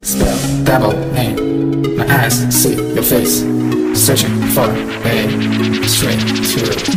Spell, double name. My eyes see your face, searching for a straight to